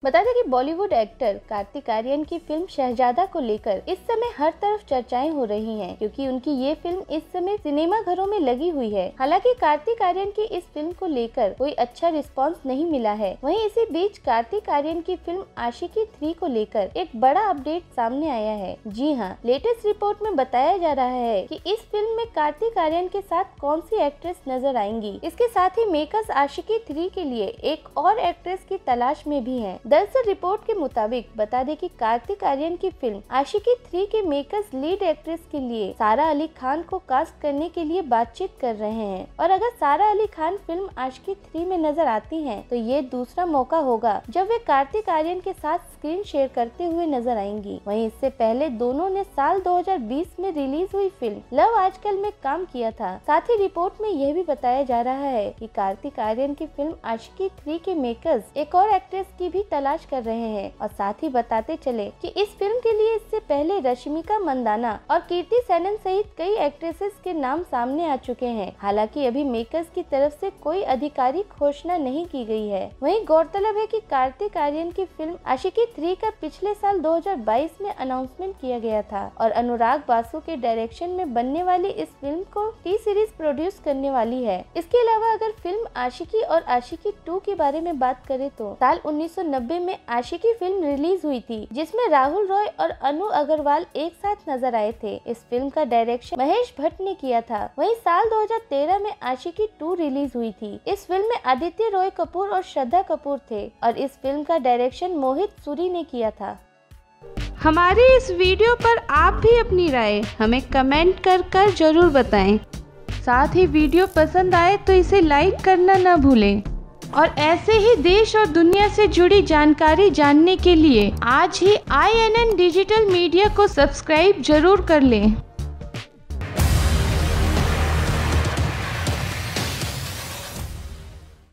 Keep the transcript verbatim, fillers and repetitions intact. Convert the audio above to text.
बता दें कि बॉलीवुड एक्टर कार्तिक आर्यन की फिल्म शहजादा को लेकर इस समय हर तरफ चर्चाएं हो रही हैं, क्योंकि उनकी ये फिल्म इस समय सिनेमा घरों में लगी हुई है। हालांकि कार्तिक आर्यन की इस फिल्म को लेकर कोई अच्छा रिस्पांस नहीं मिला है। वहीं इसी बीच कार्तिक आर्यन की फिल्म आशिकी थ्री को लेकर एक बड़ा अपडेट सामने आया है। जी हाँ, लेटेस्ट रिपोर्ट में बताया जा रहा है कि इस फिल्म में कार्तिक आर्यन के साथ कौन सी एक्ट्रेस नजर आएंगी। इसके साथ ही मेकर्स आशिकी थ्री के लिए एक और एक्ट्रेस की तलाश में भी है। दरअसल रिपोर्ट के मुताबिक बता दें कि कार्तिक आर्यन की फिल्म आशिकी थ्री के मेकर्स लीड एक्ट्रेस के लिए सारा अली खान को कास्ट करने के लिए बातचीत कर रहे हैं, और अगर सारा अली खान फिल्म आशिकी थ्री में नजर आती हैं, तो ये दूसरा मौका होगा जब वे कार्तिक आर्यन के साथ स्क्रीन शेयर करते हुए नजर आएंगी। वहीं इससे पहले दोनों ने साल दो हज़ार बीस में रिलीज हुई फिल्म लव आजकल में काम किया था। साथ ही रिपोर्ट में यह भी बताया जा रहा है कि कार्तिक आर्यन की फिल्म आशिकी थ्री के मेकर्स एक और एक्ट्रेस की भी तलाश कर रहे हैं। और साथ ही बताते चले कि इस फिल्म के लिए इससे पहले रश्मिका मंदाना और कीर्ति सेनन सहित कई एक्ट्रेसेस के नाम सामने आ चुके हैं। हालांकि अभी मेकर्स की तरफ से कोई आधिकारिक घोषणा नहीं की गई है। वहीं गौरतलब है कि कार्तिक आर्यन की फिल्म आशिकी थ्री का पिछले साल दो हज़ार बाईस में अनाउंसमेंट किया गया था, और अनुराग बासु के डायरेक्शन में बनने वाली इस फिल्म को टी सीरीज प्रोड्यूस करने वाली है। इसके अलावा अगर फिल्म आशिकी और आशिकी टू के बारे में बात करें तो साल उन्नीस सौ नब्बे में आशिकी फिल्म रिलीज हुई थी, जिसमें राहुल रॉय और अनु अग्रवाल एक साथ नजर आए थे। इस फिल्म का डायरेक्शन महेश भट्ट ने किया था। वहीं साल दो हज़ार तेरह में आशिकी टू रिलीज हुई थी। इस फिल्म में आदित्य रॉय कपूर और श्रद्धा कपूर थे, और इस फिल्म का डायरेक्शन मोहित सूरी ने किया था। हमारी इस वीडियो पर आप भी अपनी राय हमें कमेंट कर कर जरूर बताएं। साथ ही वीडियो पसंद आए तो इसे लाइक करना न भूलें, और ऐसे ही देश और दुनिया से जुड़ी जानकारी जानने के लिए आज ही I N N digital media को सब्सक्राइब जरूर कर लें।